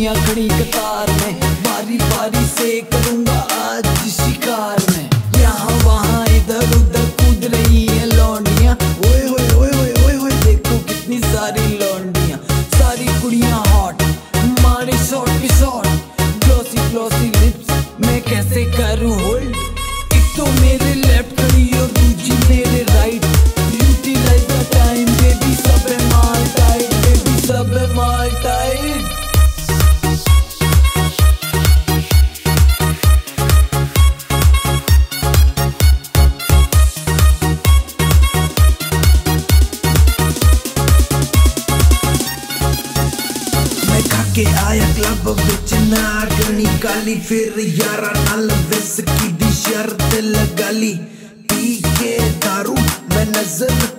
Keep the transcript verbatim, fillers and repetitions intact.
कुड़ियां खड़ी कतार में, बारी बारी से करूंगा आज शिकार में। यहाँ वहाँ इधर उधर कूद रही है लौंडियां, ओए होए ओए होए ओए होए देखो कितनी सारी लौंडियां। सारी कुड़ियां हॉट मारे शॉट पे शॉट, ग्लॉसी ग्लॉसी लिप्स मैं कैसे करूं होल्ड। एक तो मेरे लेफ्ट खड़ी और दूसरी मेरे right, utilise the time baby, सब है माल टाइट बेबी, सब है माल टाइट। के आया क्लब विच नागनी काली, फिर यारा नाल विस्की दी शर्त लगा ली। पी के दारू मैं नजर